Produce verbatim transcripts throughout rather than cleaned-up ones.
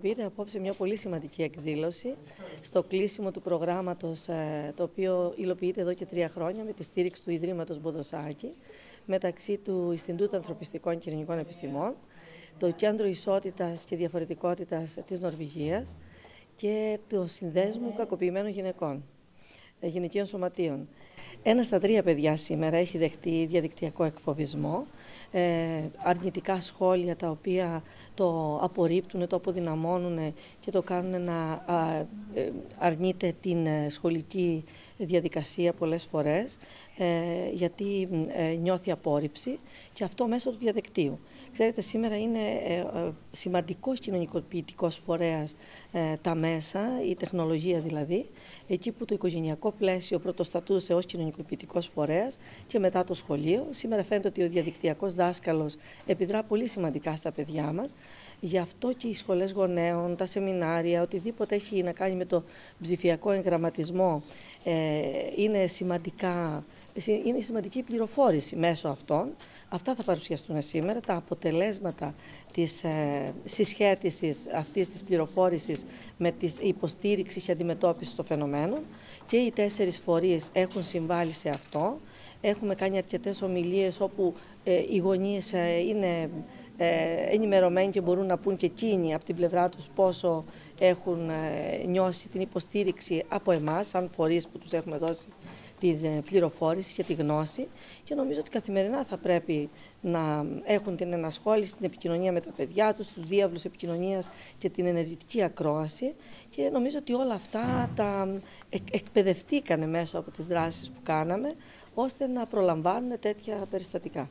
υλοποιείται απόψε μια πολύ σημαντική εκδήλωση στο κλείσιμο του προγράμματος, το οποίο υλοποιείται εδώ και τρία χρόνια με τη στήριξη του Ιδρύματος Μποδοσάκη, μεταξύ του Ινστιτούτου Ανθρωπιστικών και Κοινωνικών Επιστημών, το Κέντρο Ισότητας και Διαφορετικότητας της Νορβηγίας και το Συνδέσμου Κακοποιημένων Γυναικών, Γυναικείων Σωματείων. Ένα στα τρία παιδιά σήμερα έχει δεχτεί διαδικτυακό εκφοβισμό, ε, αρνητικά σχόλια τα οποία το απορρίπτουν, το αποδυναμώνουν και το κάνουν να α, ε, αρνείται την σχολική διαδικασία πολλές φορές, ε, γιατί ε, νιώθει απόρριψη, και αυτό μέσω του διαδικτύου. Ξέρετε, σήμερα είναι ε, ε, σημαντικός κοινωνικοποιητικός φορέας ε, τα μέσα, η τεχνολογία δηλαδή, εκεί που το οικογενειακό πλαίσιο πρωτοστατούσε ως κοινωνικοποιητικός φορέας και μετά το σχολείο. Σήμερα φαίνεται ότι ο διαδικτυακός δάσκαλος επιδρά πολύ σημαντικά στα παιδιά μας. Γι' αυτό και οι σχολές γονέων, τα σεμινάρια, οτιδήποτε έχει να κάνει με το ψηφιακό εγγραμματισμό ε, είναι σημαντικά. Είναι σημαντική πληροφόρηση μέσω αυτών. Αυτά θα παρουσιαστούν σήμερα, τα αποτελέσματα της ε, συσχέτισης αυτής της πληροφόρησης με τη υποστήριξη και αντιμετώπιση των φαινομένων, και οι τέσσερις φορείς έχουν συμβάλει σε αυτό. Έχουμε κάνει αρκετές ομιλίες όπου ε, οι γονείς ε, είναι ε, ενημερωμένοι και μπορούν να πούν και εκείνοι από την πλευρά τους πόσο έχουν ε, νιώσει την υποστήριξη από εμάς, σαν φορείς που τους έχουμε δώσει την πληροφόρηση και τη γνώση, και νομίζω ότι καθημερινά θα πρέπει να έχουν την ενασχόληση, την επικοινωνία με τα παιδιά τους, τους διάβλους επικοινωνίας και την ενεργητική ακρόαση, και νομίζω ότι όλα αυτά τα εκπαιδευτήκανε μέσω από τις δράσεις που κάναμε, ώστε να προλαμβάνουν τέτοια περιστατικά.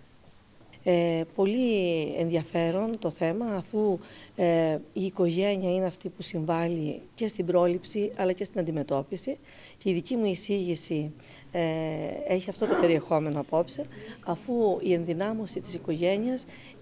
Ε, πολύ ενδιαφέρον το θέμα, αφού ε, η οικογένεια είναι αυτή που συμβάλλει και στην πρόληψη αλλά και στην αντιμετώπιση, και η δική μου εισήγηση ε, έχει αυτό το περιεχόμενο απόψε, αφού η ενδυνάμωση της οικογένειας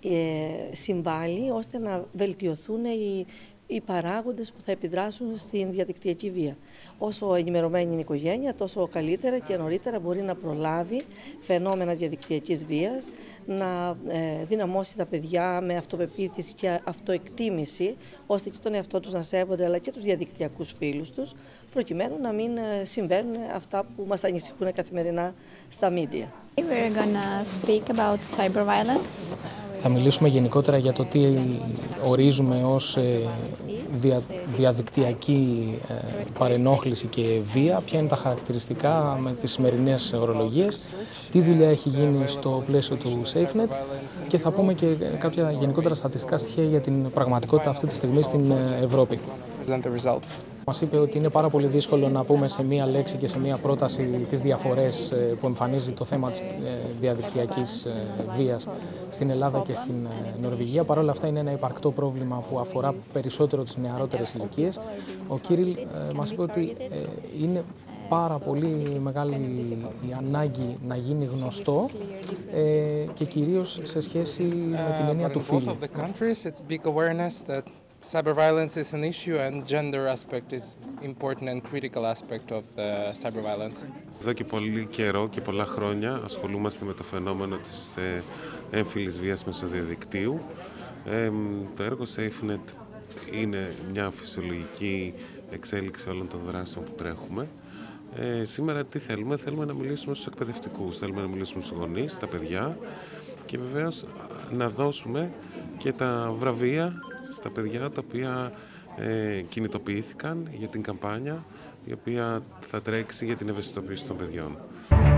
ε, συμβάλλει ώστε να βελτιωθούν οι οι παράγοντες που θα επιδράσουν στην διαδικτυακή βία. Όσο ενημερωμένη είναι η οικογένεια, τόσο καλύτερα και νωρίτερα μπορεί να προλάβει φαινόμενα διαδικτυακής βίας, να ε, δυναμώσει τα παιδιά με αυτοπεποίθηση και αυτοεκτίμηση, ώστε και τον εαυτό τους να σέβονται, αλλά και τους διαδικτυακούς φίλους τους, προκειμένου να μην ε, συμβαίνουν αυτά που μας ανησυχούν καθημερινά στα μίντια. We're gonna speak about cyber violence. Θα μιλήσουμε γενικότερα για το τι ορίζουμε ως δια, διαδικτυακή παρενόχληση και βία, ποια είναι τα χαρακτηριστικά με τις σημερινές ορολογίες, τι δουλειά έχει γίνει στο πλαίσιο του SafeNet, και θα πούμε και κάποια γενικότερα στατιστικά στοιχεία για την πραγματικότητα αυτή τη στιγμή στην Ευρώπη. Μας είπε ότι είναι πάρα πολύ δύσκολο να πούμε σε μία λέξη και σε μία πρόταση τις διαφορές που εμφανίζει το θέμα της διαδικτυακής βίας στην Ελλάδα και στην Νορβηγία. Παρ' όλα αυτά είναι ένα υπαρκτό πρόβλημα που αφορά περισσότερο τις νεαρότερες ηλικίες. Ο Κύριλ μας είπε ότι είναι πάρα πολύ μεγάλη η ανάγκη να γίνει γνωστό και κυρίως σε σχέση με την έννοια του φύλου. Cyber violence is an issue and gender aspect is important and critical aspect of the cyber violence. Εδώ και πολύ καιρό και πολλά χρόνια ασχολούμαστε με το φαινόμενο της ε, έμφυλης βίας μέσω διαδικτύου. Ε, το έργο SafeNet είναι μια φυσιολογική εξέλιξη όλων των δράσεων που τρέχουμε. Ε, σήμερα τι θέλουμε, θέλουμε να μιλήσουμε στους εκπαιδευτικούς, θέλουμε να μιλήσουμε στους γονείς, στα παιδιά, και βεβαίως να δώσουμε και τα βραβεία στα παιδιά τα οποία ε, κινητοποιήθηκαν για την καμπάνια η οποία θα τρέξει για την ευαισθητοποίηση των παιδιών.